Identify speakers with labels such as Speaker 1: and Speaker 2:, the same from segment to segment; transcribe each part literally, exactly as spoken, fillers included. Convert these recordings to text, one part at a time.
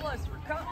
Speaker 1: closer. Come.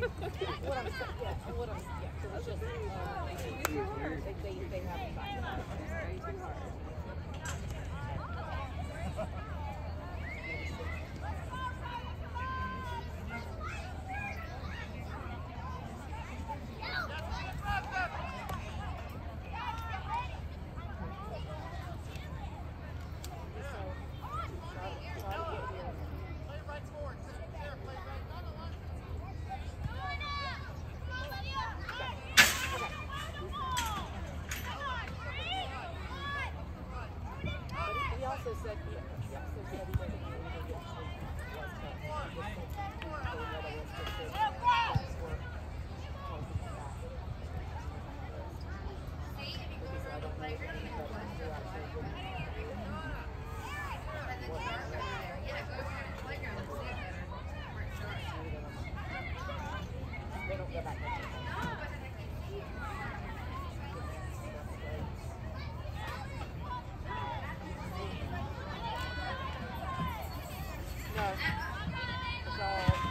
Speaker 1: What I'm saying, yeah, what I'm, yeah, because it's just, um, they, they, they haven't gotten that. It's way too hard. He also said he, he also said he doesn't know either get sleep. He just thinks he was realistic. That's what told him that. Because I don't know if anybody who actually wouldn't they don't go back there. No. It's all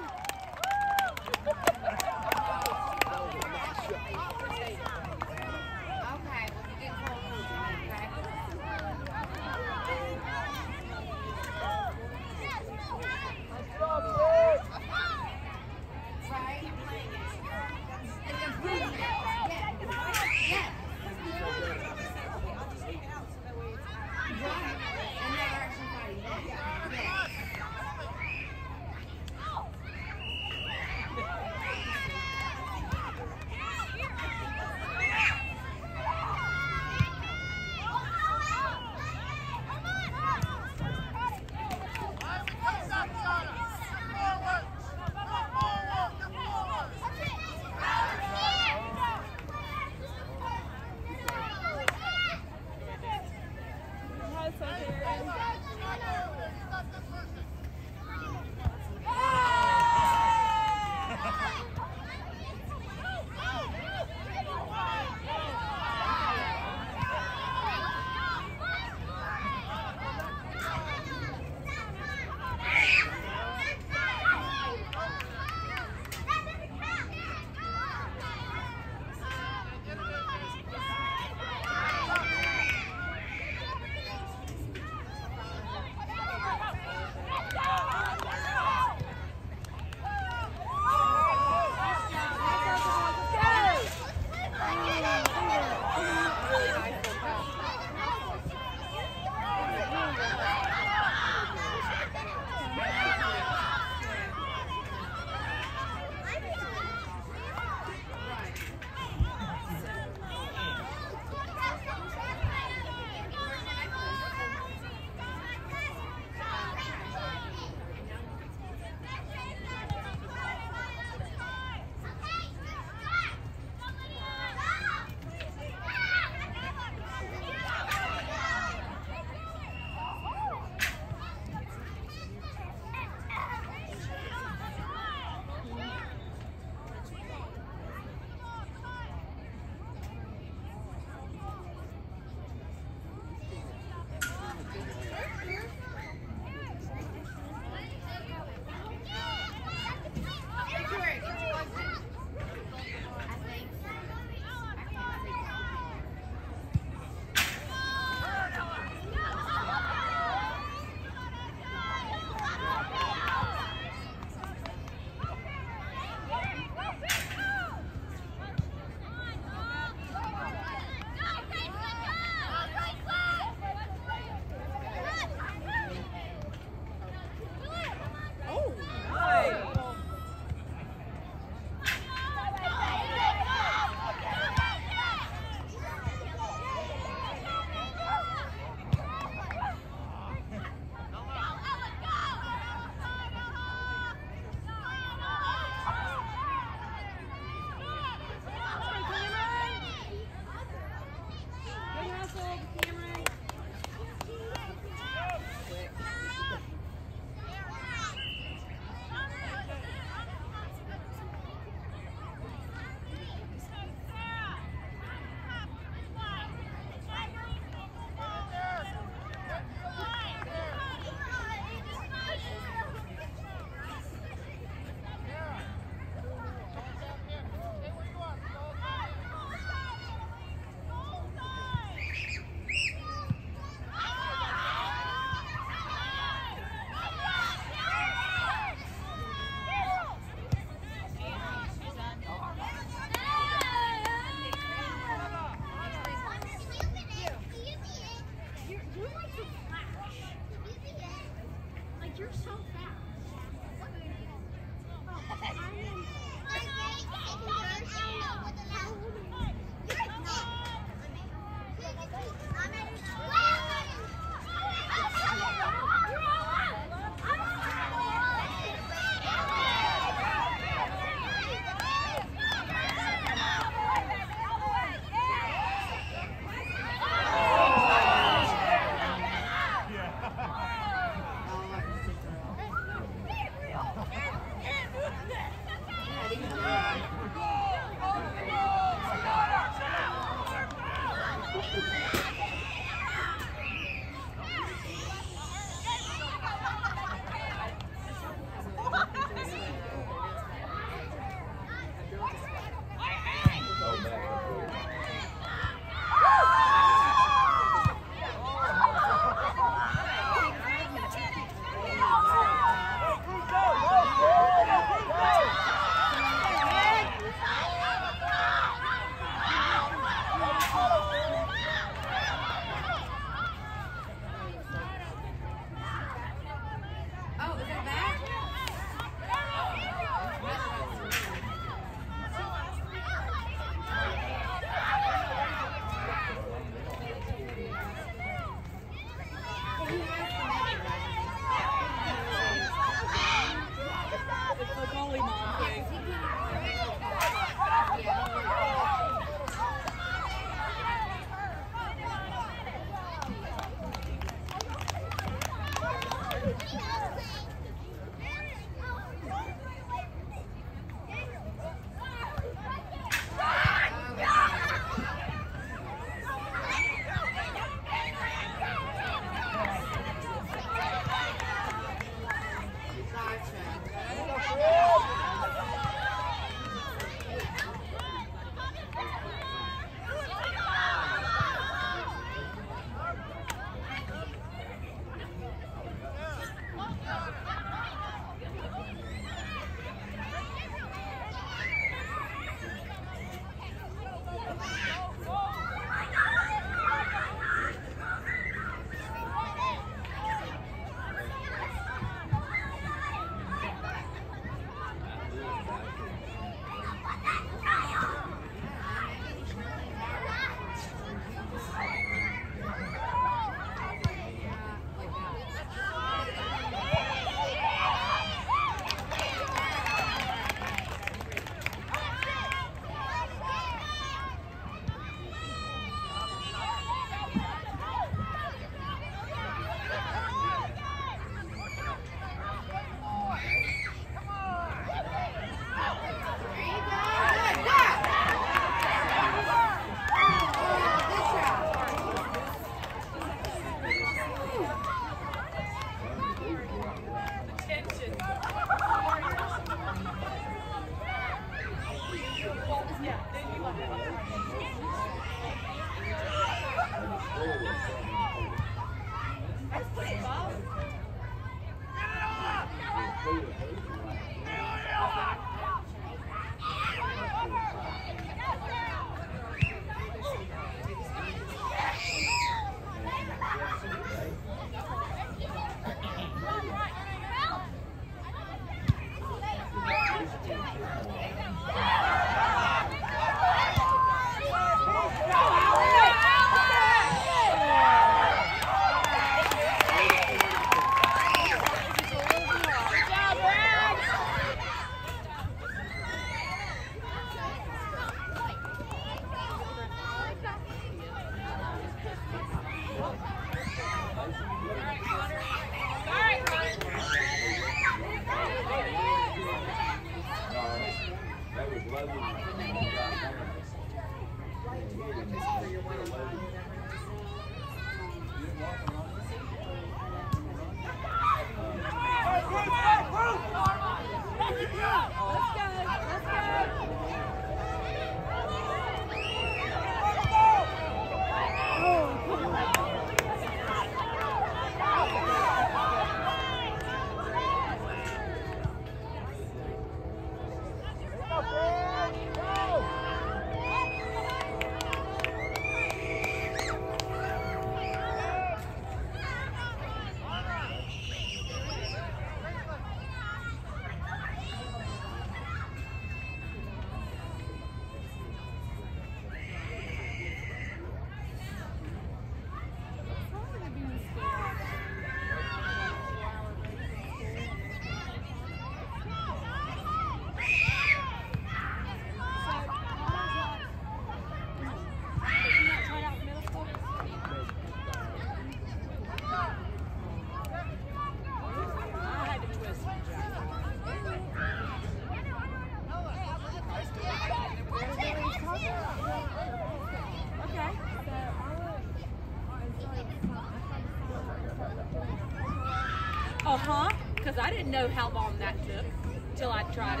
Speaker 2: Uh-huh, because I didn't know how long that took till I tried it.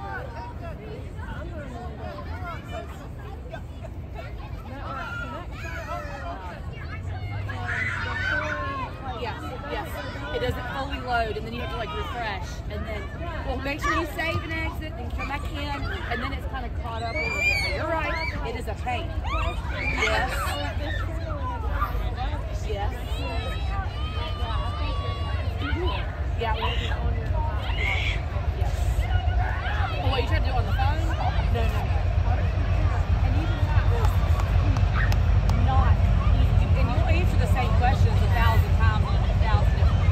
Speaker 2: Yes, yes. It doesn't fully load, and then you have to like refresh, and then, well, make sure you save and exit, and come back in, and then it's kind of caught up a little bit. But you're right, it is a pain. Yes. Yes. Yeah. Yes. Oh, what, you tried to do it on the phone? No, no, no. And even that was not easy. And you'll answer the same questions a thousand times in a thousand different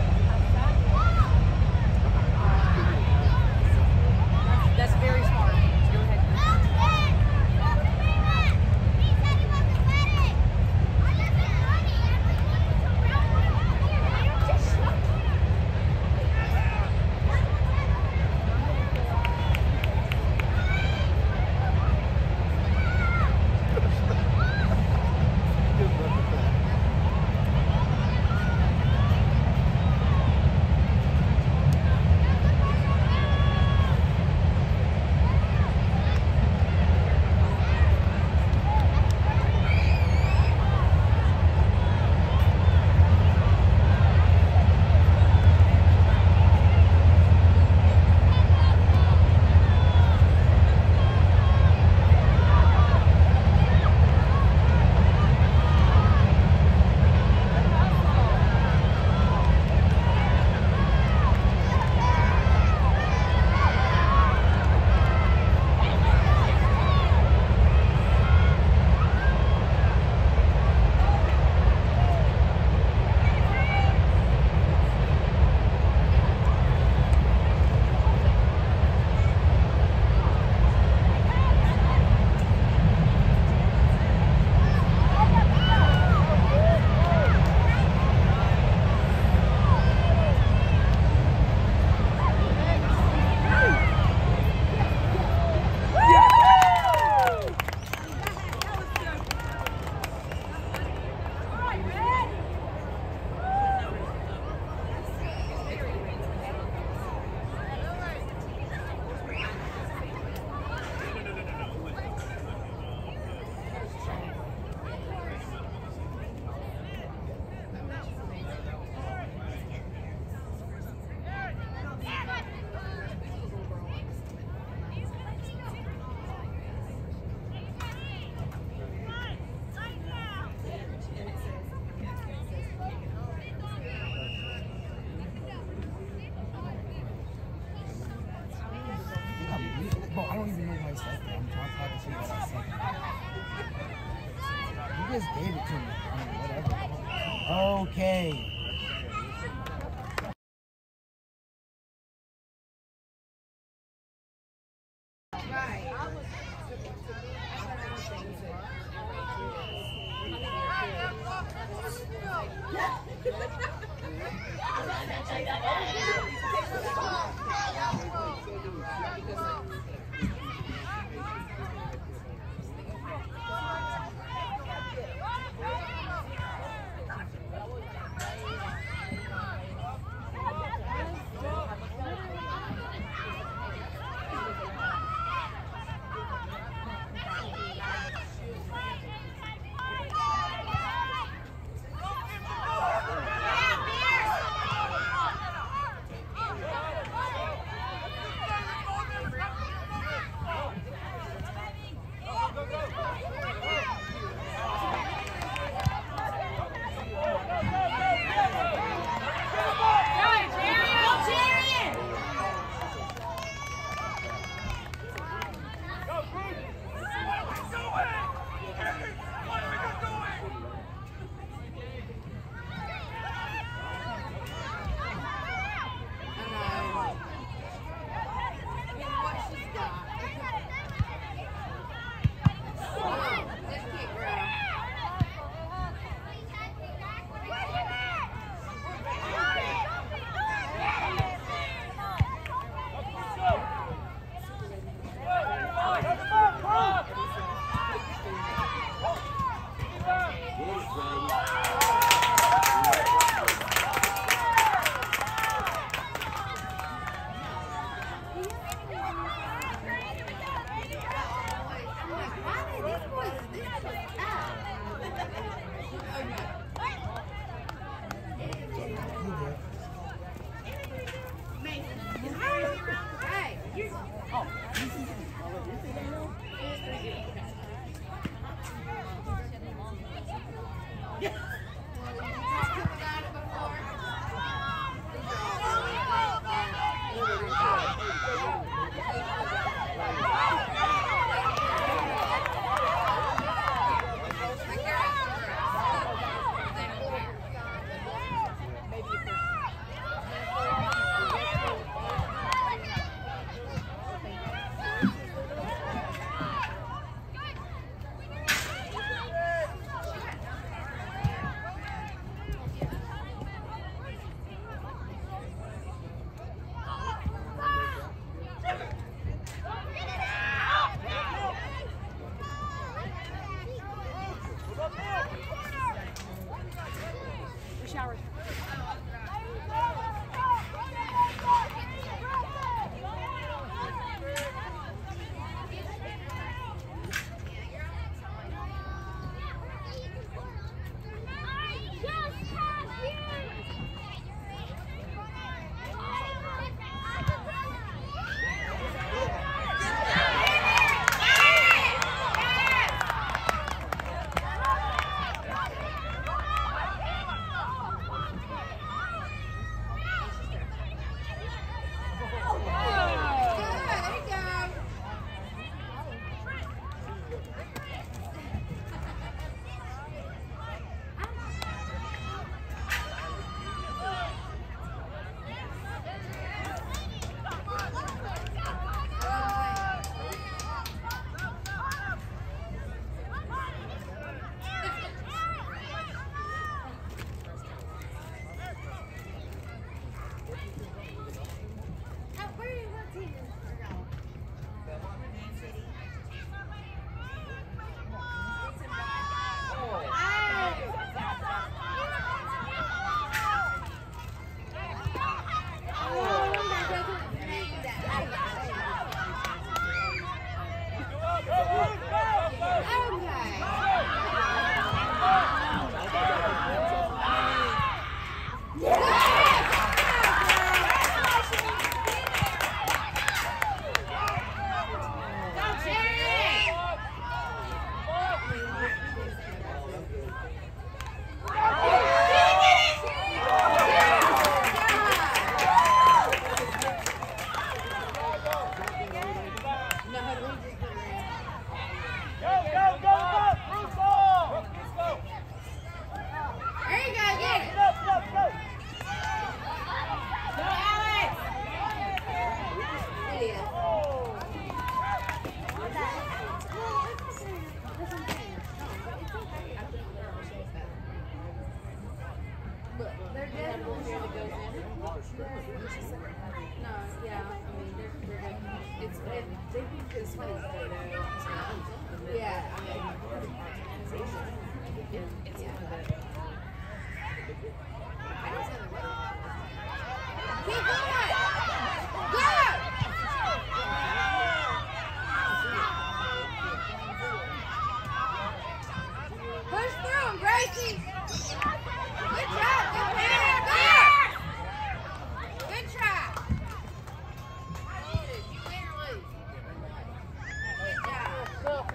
Speaker 2: ways. That's very smart. Go ahead.
Speaker 3: just gave it to me. I mean, whatever. Okay.
Speaker 2: No, yeah, I mean, they're, they're good. It's, it, they think it's funny, though. Yeah, I mean, it, it's yeah. One of the... I don't know what keep going! Go! Push through him, Gracie! Good job, good man, go! Good try! You win or lose? Good job.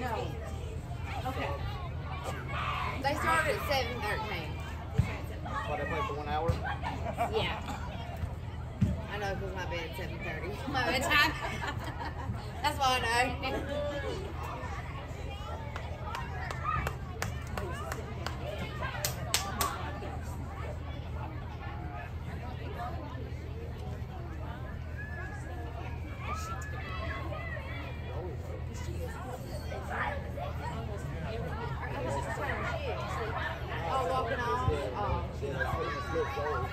Speaker 4: No. Okay. They started at seven thirteen.
Speaker 1: What, they play for one hour?
Speaker 4: Yeah. I know because my bed's seven thirty. My bedtime. That's why I know. Oh, walking off? Oh.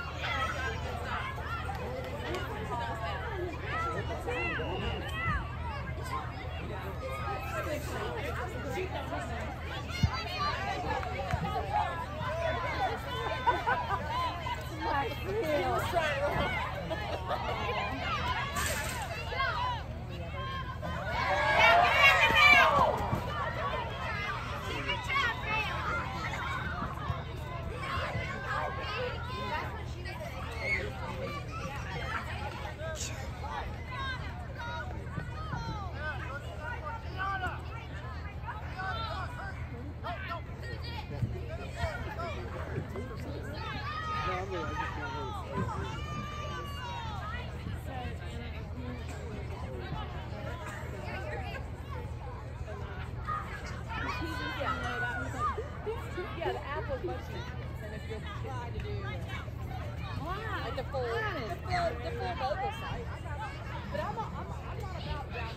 Speaker 2: Yeah, the apple's much easier than if you're trying to do like the full, the full, the full mobile site. But I'm, a, I'm, a, I'm not about down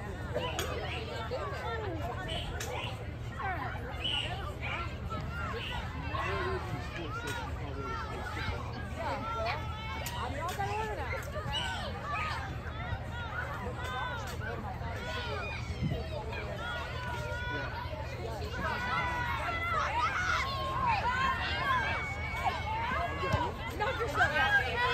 Speaker 2: I'm not going to organize. Knock yourself out, baby.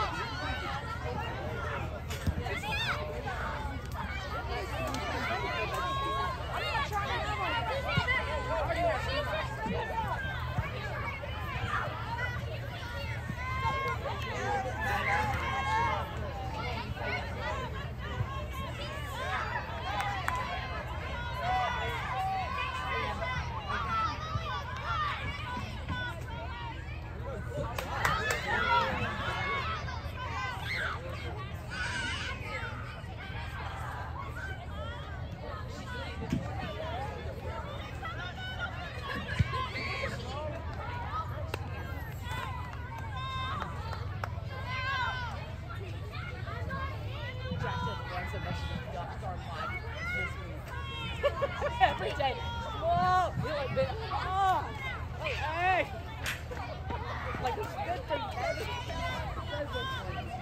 Speaker 2: Every day. Whoa! You're like, been, oh! Hey! Like, it's good for you, baby. So good for you.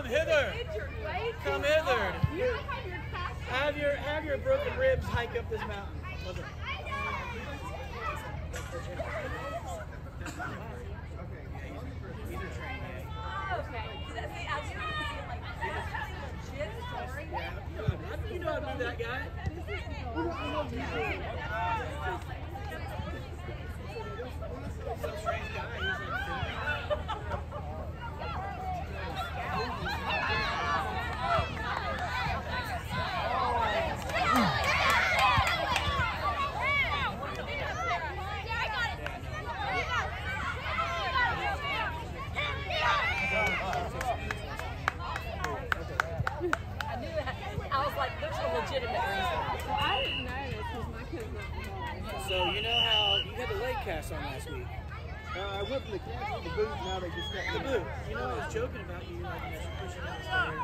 Speaker 5: hither. Come hither. Have your have your broken ribs hike up this mountain. Listen. You know how to do that guy. Some strange guy. He's like, so you know how you had the leg cast on last week?
Speaker 3: Uh, I went from the cast to the boot, now they just got
Speaker 5: The boot. You know I was joking about you, like you know, pushing down the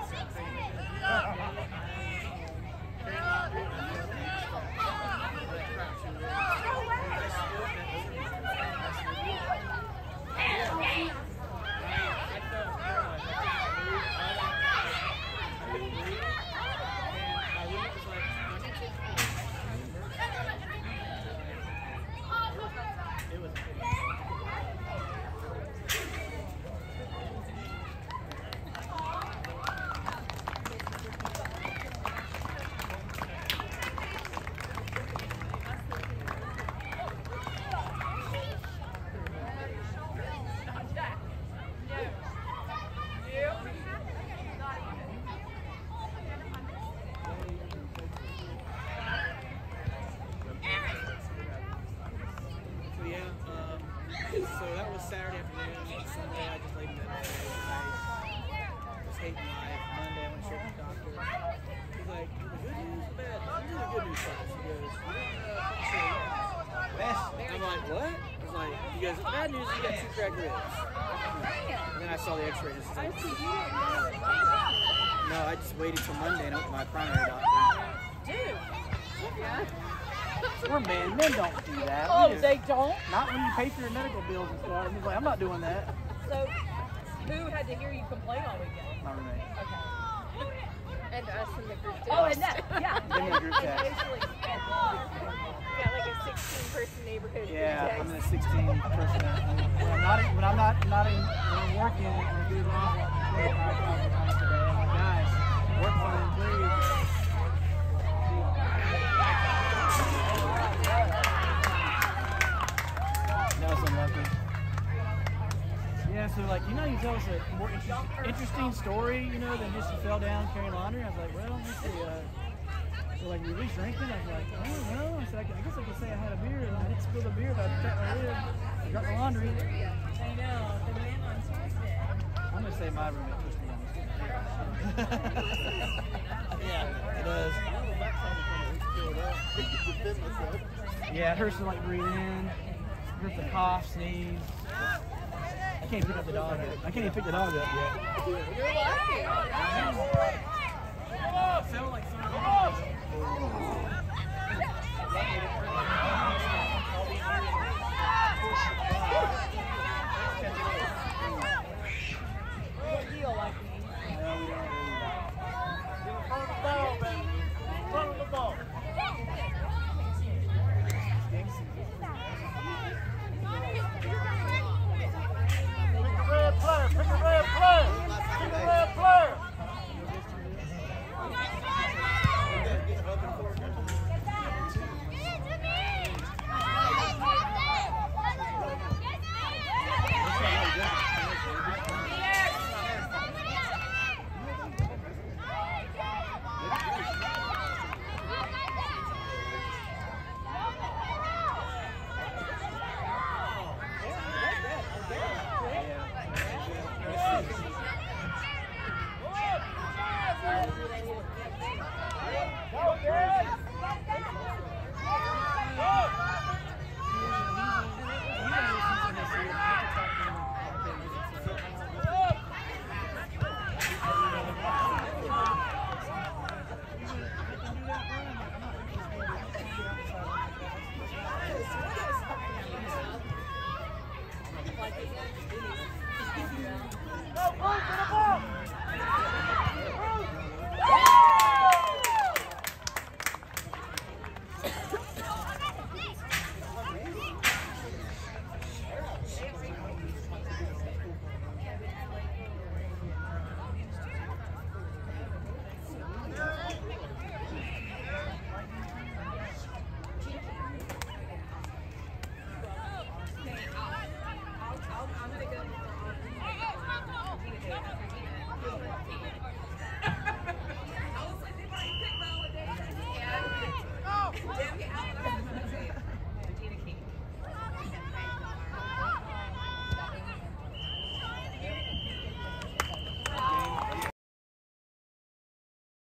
Speaker 5: So that was Saturday afternoon. Sunday I just laid in bed all day. I was hating life. Monday I went straight to the doctor. He's like, the good news, the bad news. This is the good news first. He goes, you didn't uh, puncture your best. I'm like, what? He's like, he goes, the bad news is you got two cracked ribs. And then I saw the x-ray. Just like, no, I just waited till Monday and went to my primary doctor.
Speaker 2: Dude. Yeah.
Speaker 5: We're men. Men don't do that.
Speaker 2: Oh,
Speaker 5: just,
Speaker 2: they don't?
Speaker 5: Not when you pay for your medical bills and stuff. And he's like, I'm not doing that.
Speaker 2: So, who had to hear you complain all weekend?
Speaker 5: My roommate.
Speaker 2: Okay.
Speaker 1: And us in the group.
Speaker 2: Oh, and that, yeah.
Speaker 5: In the group text.
Speaker 1: Yeah, like a sixteen person neighborhood.
Speaker 5: Yeah, I'm in a sixteen person. When I'm not, when I'm not, not in, when I'm working, and I'm doing twenty-five thousand times a day. I'm like, guys, work for them, please. That was unlucky. Yeah, so like, you know, you tell us a more inter interesting story, you know, than just you fell down carrying laundry. I was like, well, let's see. Uh, so like, you least drinking? I was like, I don't know. I said, I, I guess I could say I had a beer and I didn't spill the beer, but I cracked my rib. I got the laundry.
Speaker 2: I know. The man on Tuesday.
Speaker 5: I'm gonna say my roommate pushed me on this. Yeah, it does. Yeah, it hurts to like breathe in. It hurts to cough, sneeze. I can't pick up the dog yet. I can't even pick the dog up yet.
Speaker 1: You're lucky.
Speaker 5: I felt like